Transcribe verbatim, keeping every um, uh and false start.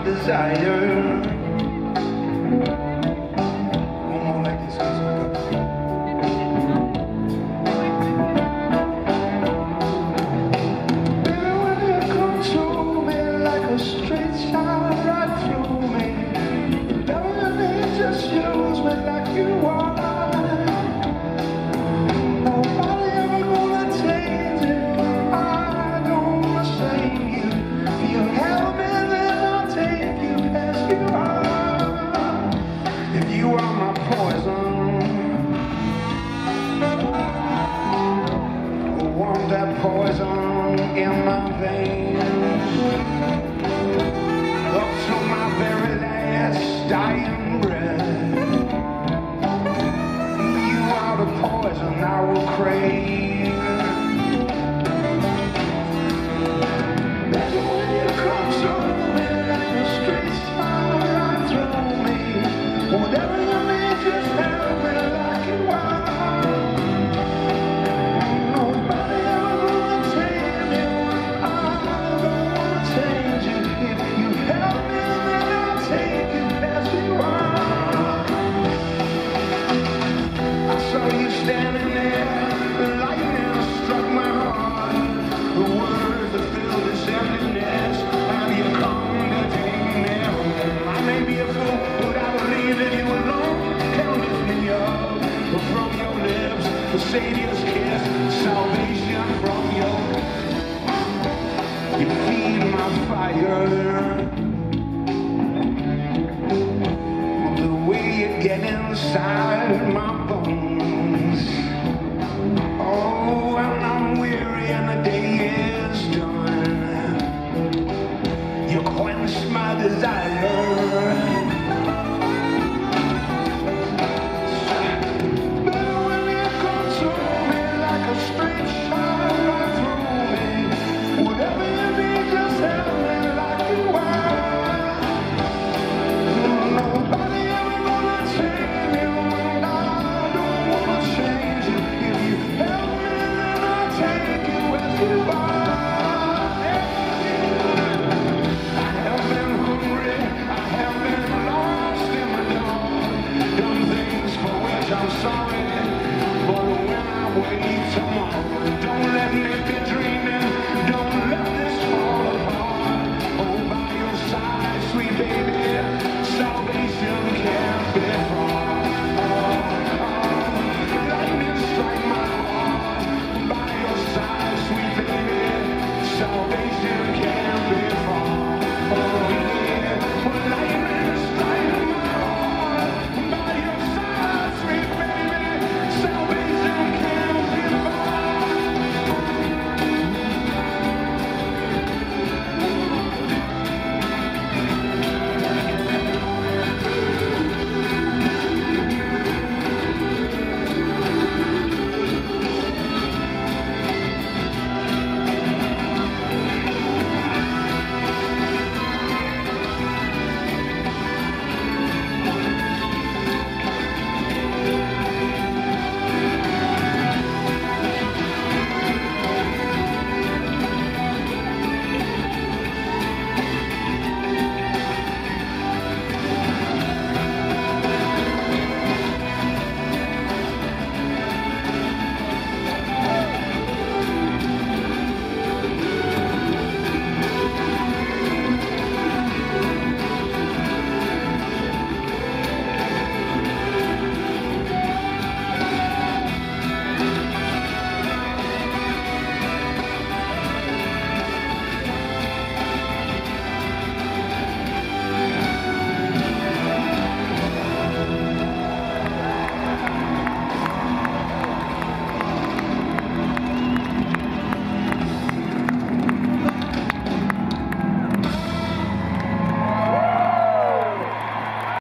desire. One more like this, cause I got baby, when you come to me like a straight shot right through me, don't you just use me like you are. Nobody ever gonna change it. I don't wanna save you. If you help me, then I'll take you as you are. If you are my poison, I want that poison in my veins, up to my very last dying breath. You are the poison I will crave. Baby, when you come to me like a straight shot right through me, whatever you need, just help me like you are. Nobody ever gonna change you. I don't wanna change you. If you help me, then I'll take you as you are. I saw you standing there, the lightning struck my heart. The words that fill this emptiness, have you come to take me home? I may be a fool, but I believe that you alone can lift me up from your lips, the Savior's kiss, salvation from your. You feed my fire, the way you get inside my bones. Oh, and I'm weary and the day is done. You quench my desire.